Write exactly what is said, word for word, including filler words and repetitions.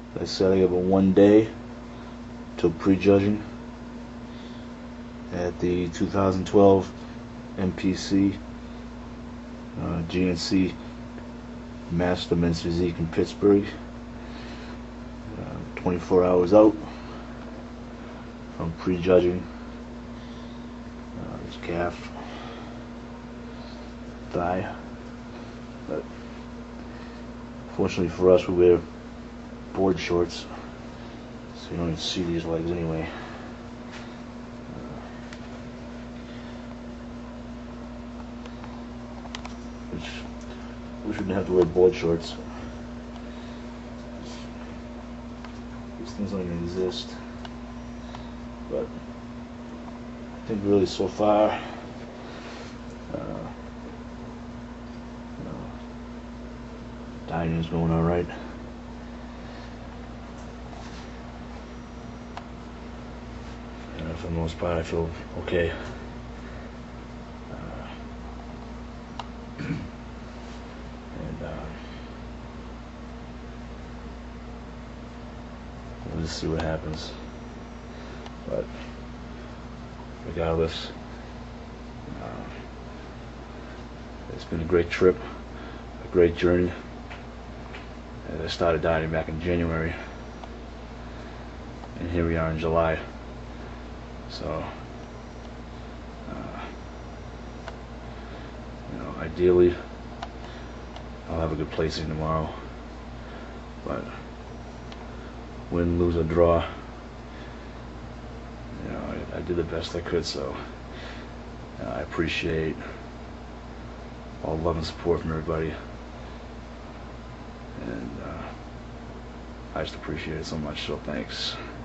Like I said, I have a one day till prejudging at the two thousand twelve M P C uh, G N C Master Men's Physique in Pittsburgh. Uh, twenty-four hours out from prejudging uh, this calf, thigh. But fortunately for us, we wear board shorts, so you don't even see these legs anyway. Which we shouldn't have to wear board shorts. These things don't even exist. But I think really so far, uh, you know, dining's going all right. And for the most part, I feel okay. Uh, and uh, we'll just see what happens. But regardless, uh, it's been a great trip, a great journey. And I started dieting back in January, and here we are in July. So, uh, you know, ideally, I'll have a good placing tomorrow. But win, lose, or draw, you know, I, I did the best I could. So uh, I appreciate all love and support from everybody, and uh, I just appreciate it so much. So thanks.